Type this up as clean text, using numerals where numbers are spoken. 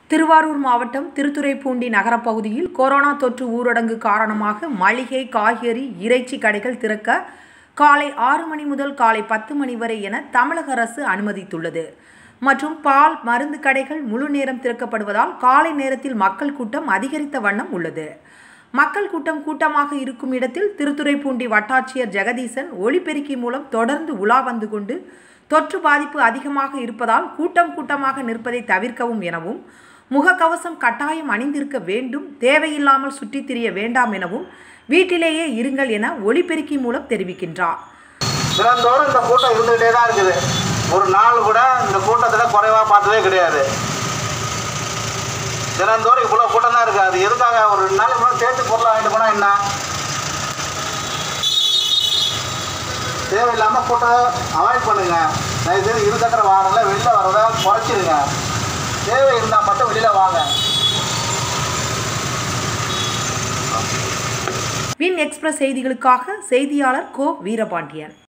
திருவாரூர் மாவட்டம் திருத்துறைப்பூண்டி நகரப் பகுதியில் கொரோனா தொற்று ஊரடங்கு காரணமாக மளிகை, காய்கறி, இறைச்சி கடைகள் திறக்க காலை 6 மணி முதல் காலை 10 மணி வரை என தமிழக அரசு அனுமதித்துள்ளது. மற்றும் பால், மருந்து கடைகள் முழு நேரம் திறக்கப்படுவதால் காலை நேரத்தில் மக்கள் கூட்டம் அதிகரித்த வண்ணம் உள்ளது. மக்கள் கூட்டமாக இருக்கும் இடத்தில் திருத்துறைப்பூண்டி வட்டாட்சியர் ஜெகதீசன் ஒலிபெருக்கி மூலம் தொடர்ந்து உலா வந்து கொண்டு தொற்று பாதிப்பு அதிகமாக இருப்பதால் கூட்டமாக நிற்பதை தவிர்க்கவும் எனவும், முகக்கவசம் கட்டாயம் அணிந்திருக்க வேண்டும், தேவையில்லாமல் சுற்றித் திரிய வேண்டாம் எனவும், வீட்டிலேயே இருங்கள் என ஒலிபெருக்கி மூலம் தெரிவிக்கின்றார். தினந்தோறும் இந்த கூட்டம் இருந்துகிட்டே தான் இருக்குது. ஒரு நாள் கூட இந்த கூட்டத்தில் குறைவாக பார்த்ததே கிடையாது. தினந்தோறும் இவ்வளோ கூட்டம் தான் இருக்குது. அது எதுக்காக? ஒரு 2 நாளைக்கு முன்னாடி சேர்த்து பொருளை வாங்கிட்டு போனால் என்ன? தேவையில்லாமல் கூட்டம் அவாய்ட் பண்ணுங்க. தயவுசெய்து இருசக்கர வாகனங்களை வெளியில் வரதை குறைச்சிடுங்க. தேவை இருந்தால் மட்டும் வெளியில் வாங்க. வின் எக்ஸ்பிரஸ் செய்திகளுக்காக செய்தியாளர் கோ வீரபாண்டியன்.